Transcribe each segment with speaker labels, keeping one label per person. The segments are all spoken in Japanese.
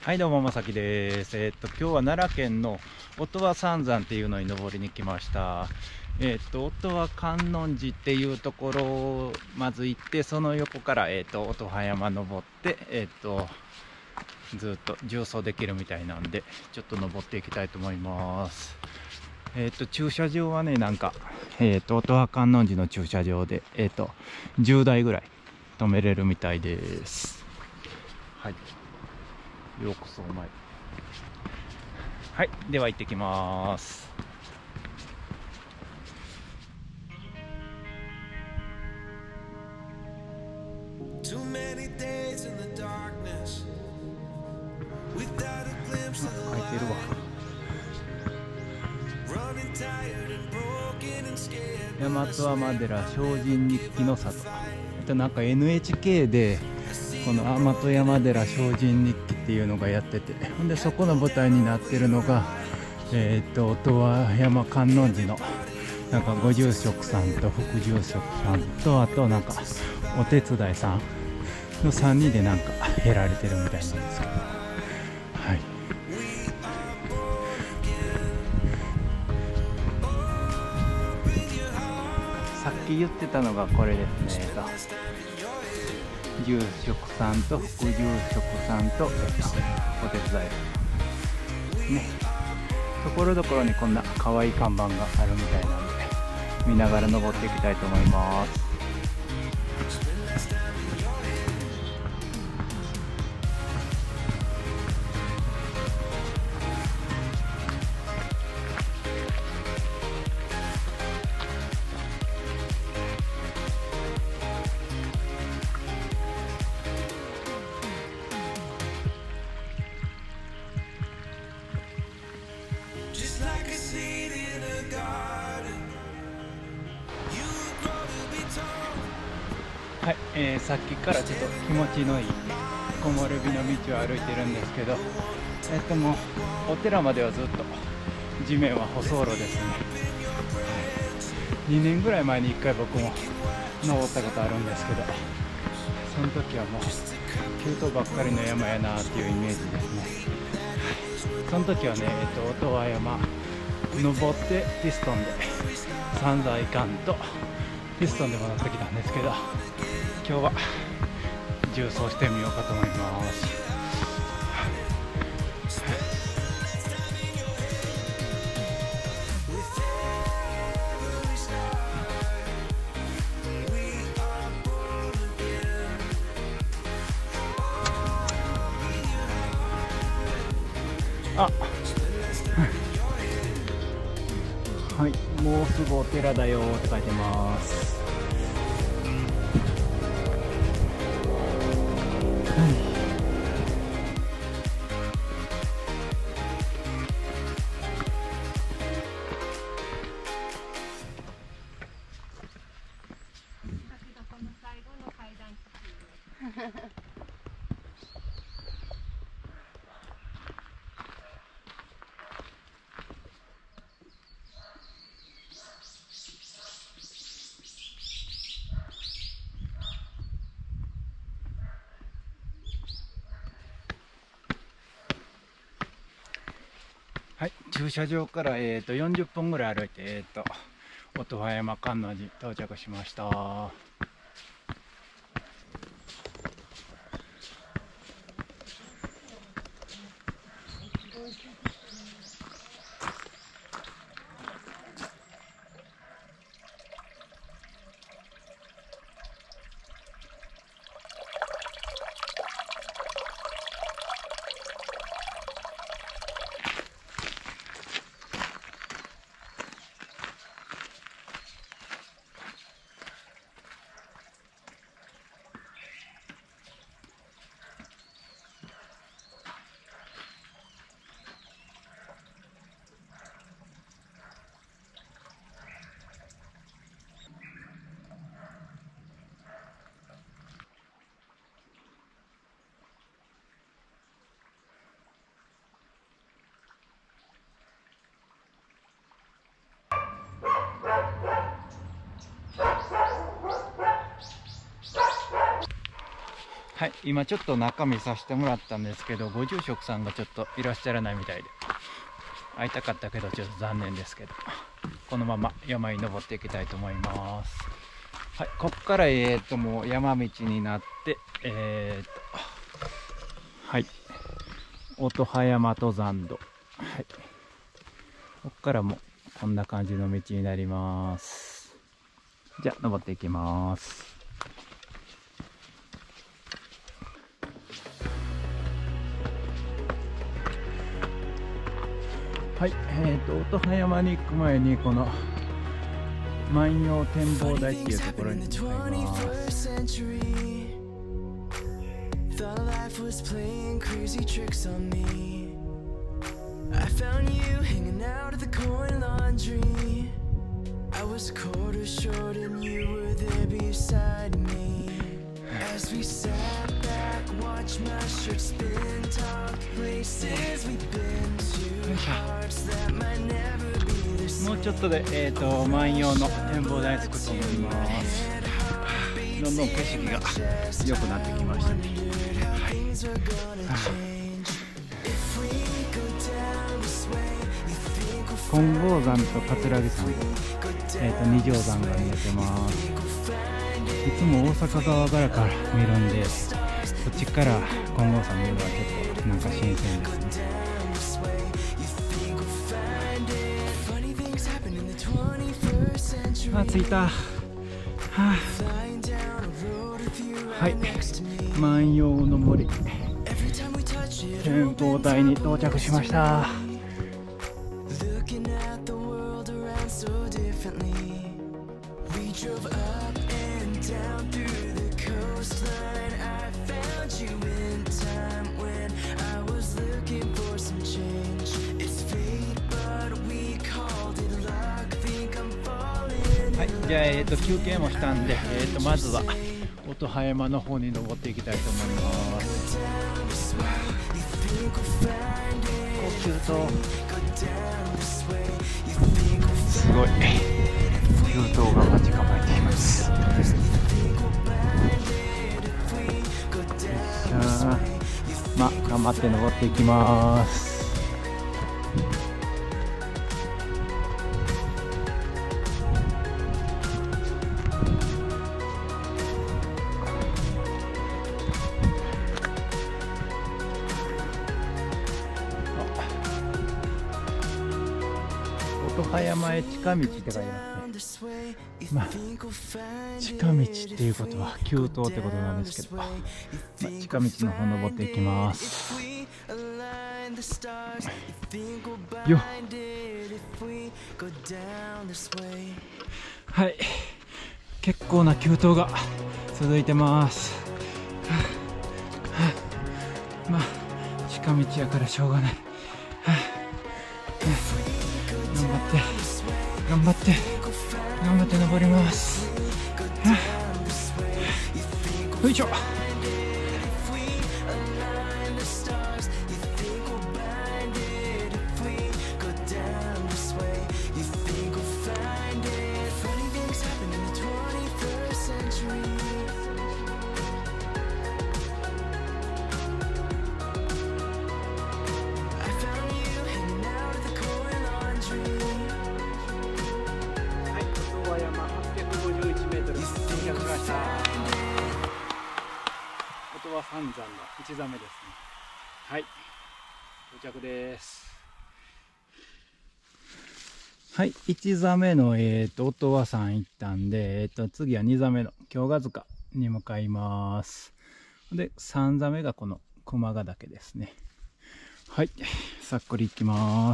Speaker 1: はい、どうもまさきです。今日は奈良県の音羽三山っていうのに登りに来ました。音羽観音寺っていうところをまず行って、その横から音羽山登って、ずっと縦走できるみたいなんで、ちょっと登っていきたいと思います。駐車場はね、なんか、音羽観音寺の駐車場で、10台ぐらい止めれるみたいです。はい。ようこそお参り。はい、では行ってきます。書いてるわ。大和天寺精進日記の里。なんか NHK でこの大和山寺精進日記っていうのがやってて、ほんでそこの舞台になってるのが音羽山観音寺のなんかご住職さんと副住職さんと、あとなんかお手伝いさんの3人でなんかやられてるみたいなんですけど、はい。さっき言ってたのがこれですね。住職さんと副住職さんと、お手伝いね、ところどころにこんな可愛い看板があるみたいなんで、見ながら登っていきたいと思います。はい、さっきからちょっと気持ちのいい木漏れ日の道を歩いてるんですけど、もうお寺まではずっと地面は舗装路ですね。2年ぐらい前に1回僕も登ったことあるんですけど、その時はもう急登ばっかりの山やなっていうイメージですね。その時はね、音羽山登ってピストンで散財館とピストンで戻ってきたんですけど、今日は縦走してみようかと思います。あ、はい、もうすぐお寺だよって書いてます。はい、駐車場から40分ぐらい歩いて音羽山観音寺到着しました。 はい、今ちょっと中身させてもらったんですけど、ご住職さんがちょっといらっしゃらないみたいで、会いたかったけどちょっと残念ですけど、このまま山に登っていきたいと思います。はい、ここからもう山道になってはい、音羽山登山道、はい、ここからもこんな感じの道になります。じゃあ登っていきます。はい、音羽山に行く前にこの万葉展望台っていうところに向かいます。もうちょっとで、万葉の展望台着くと思います。どんどん景色が良くなってきましたね。金剛山と桂木山と、二条山が見えてます。いつも大阪側から見るんで、こっちから金剛山見るのはちょっとなんか新鮮ですね。あ、着いた。はい、万葉の森展望台に到着しました。はい、じゃあ、休憩もしたんで、まずは音羽山の方に登っていきたいと思います。呼吸とすごい急登が待ち構えています。まあ頑張って登っていきます。音羽山へ近道って書いてますね。まあ近道っていうことは急登ってことなんですけど、近道の方登っていきます。よっ、はい、結構な急登が続いてます。まあ近道やからしょうがない。頑張って登ります。よいしょ。音羽三山の1座目ですね。はい、到着です。はい、1座目の音羽山行ったんで、次は2座目の京ヶ塚に向かいます。で3座目がこの熊ヶ岳ですね。はい、さっくり行きます。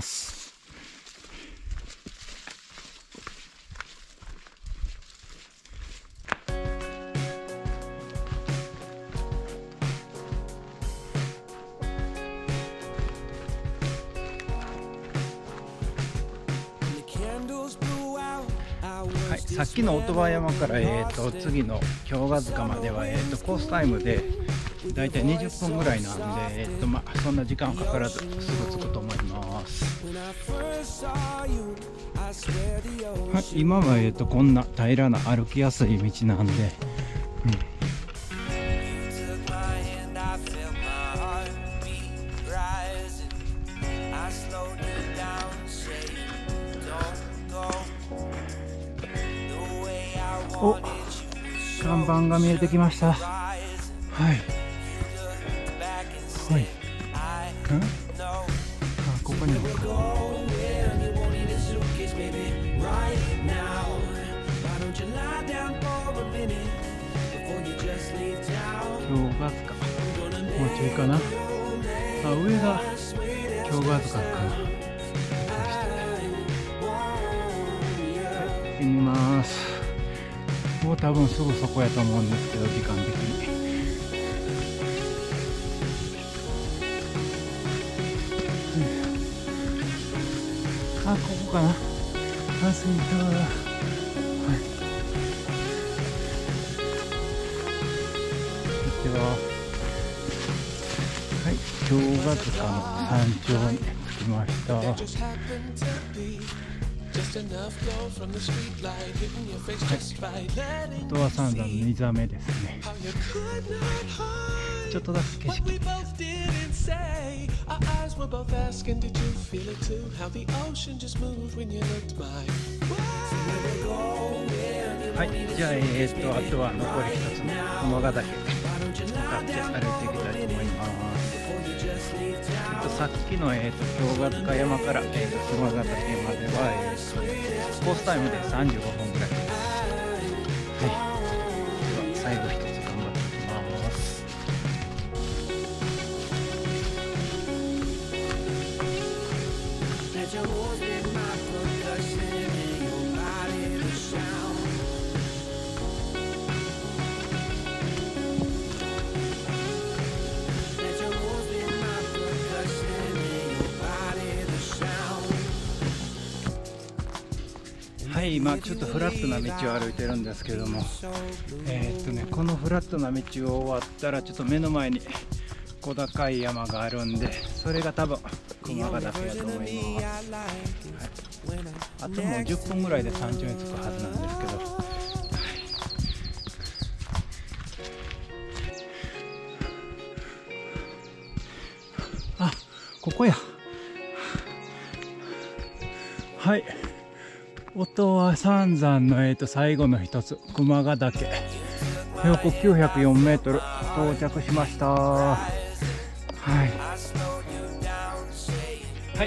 Speaker 1: はい、さっきの音羽山から、次の京ヶ塚までは、コースタイムでだいたい20分ぐらいなんで、そんな時間かからずすぐ着くと思います。はい、今は、こんな平らな歩きやすい道なんで、 お、看板が見えてきました。はいはい。ここにもか。氷河塚、もうちょいかな。上が氷河塚かな。行ってみます。もう多分すぐそこやと思うんですけど、時間的に。ここかな。着いた。はい、氷河塚の山頂に着きました。はい、音羽三山の2座目ですね。ちょっとだけ景色。はい、じゃああとは残り一つの駒ヶ岳向かって歩いていきたいと思います。さっきの氷河塚山から駒ヶ岳まではコースタイムで35分ぐらいです。はい、では最後一つ頑張っていきます。はい、今ちょっとフラットな道を歩いてるんですけども、このフラットな道を終わったらちょっと目の前に小高い山があるんで、それが多分駒ヶ岳やと思います。はい、あともう10分ぐらいで山頂に着くはずなんですけど、ここや。はい、音羽三山の最後の一つ、駒ヶ岳、標高904メートル到着しました。はい、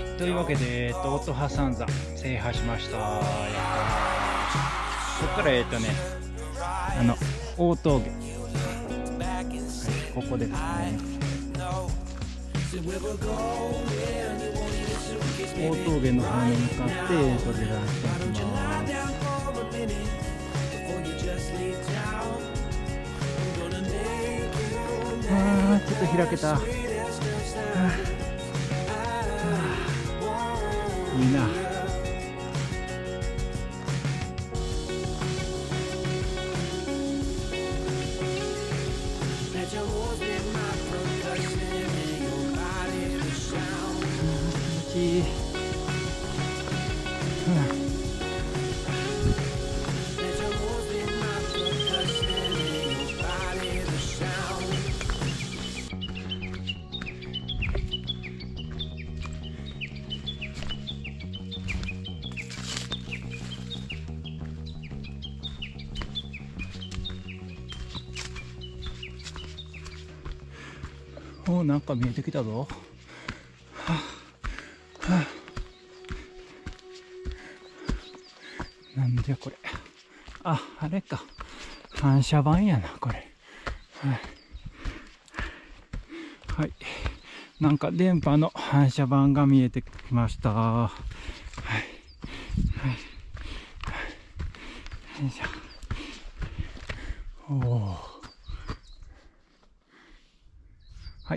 Speaker 1: というわけで音羽三山制覇しました。ここから大峠、ここですね。大峠の方に向かって出られていきます。ちょっと開けた。いいな。なんか見えてきたぞ。なんじゃこれ。あれか、反射板やなこれ。はい、なんか電波の反射板が見えてきました。はい、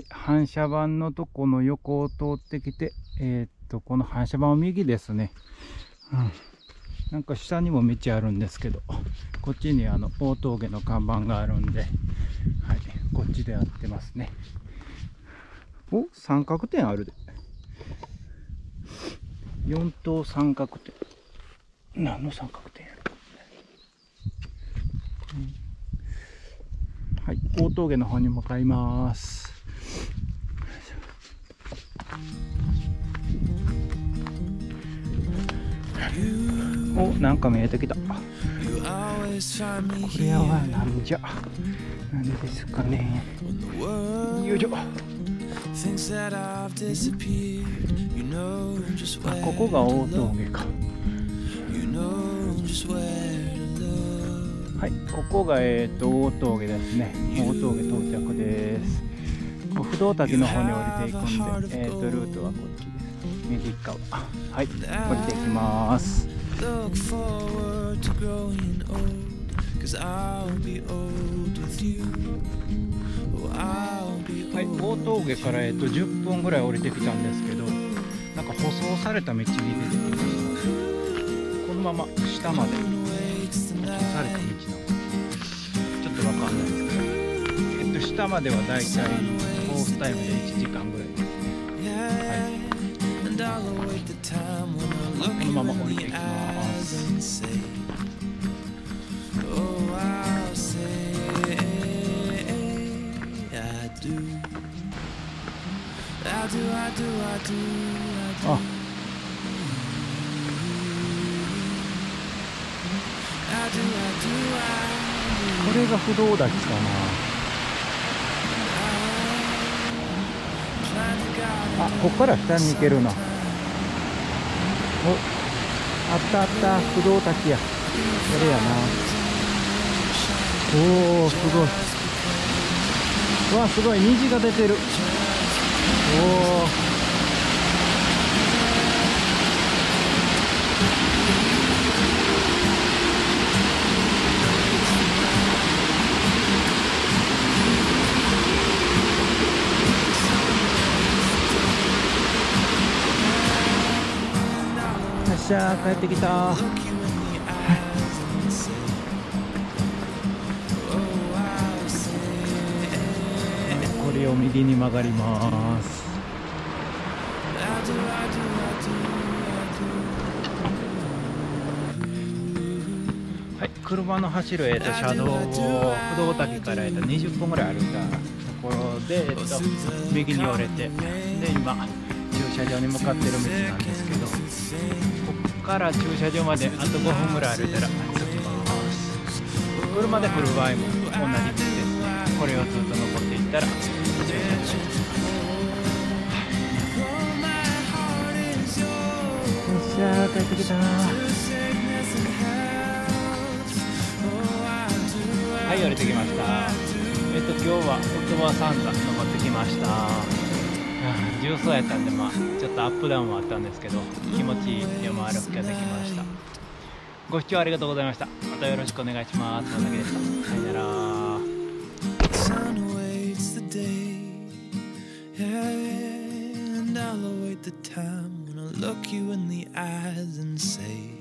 Speaker 1: 反射板のとこの横を通ってきて、この反射板は右ですね。なんか下にも道あるんですけど、こっちに大峠の看板があるんで、はい、こっちでやってますね。三角点あるで。4等三角点。何の三角点やろ。はい、大峠の方に向かいます。なんか見えてきた。 これはなんじゃ、なんですかね。よいしょ。あ、ここが大峠か。はい、ここが大峠ですね。大峠到着です。不動滝の方に降りていくんで、ルートはこっちです。右側。はい、降りていきます。はい、大峠から10分ぐらい降りてきたんですけど、なんか舗装された道に出てきました。このまま下まで舗装された道なのちょっとわかんないですけど、下まではだいたいコースタイムで1時間ぐらいですね。はい、このまま降りていきます。あ、これが不動滝かな。あ、ここから下に行けるな。お、あったあった、不動滝や。これやな。おお、すごい。うわ、すごい、虹が出てる。おお。よっしゃー、帰ってきた。これを右に曲がります。はい、車の走る車道を不動滝から20分ぐらい歩いたところで、右に折れて、で今駐車場に向かってる道なんですけど、ここから駐車場まであと5分ぐらい歩いたら着きます。車で来る場合も同じ道ですね。これをずっと登っていったら駐車場に着きます。よっしゃー、帰ってきた。はい、降りてきました。今日は音羽三山登ってきました。重曹やったんで、ちょっとアップダウンはあったんですけど、気持ちいい山歩きができました。ご視聴ありがとうございました。またよろしくお願いします。またけでした。さよなら。And I'll await the time when I look you in the eyes and say